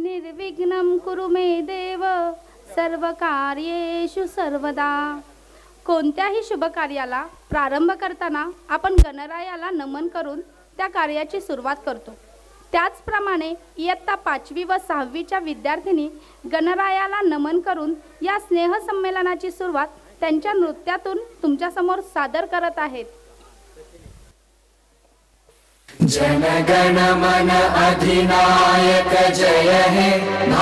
निर्विघ्नं कुरु मे देव सर्व कार्येषु सर्वदा. कोणत्याही शुभ कार्याला प्रारंभ करताना आपण गणरायाला नमन करून त्या कार्याची सुरुवात करतो. त्याचप्रमाणे इयत्ता 5वी व 6वीच्या विद्यार्थिनी गणरायाला नमन करून या स्नेहसंमेलनाची सुरुवात त्यांच्या नृत्यातून तुमच्यासमोर सादर करत आहेत. जनगण मन अधिनायक जय हे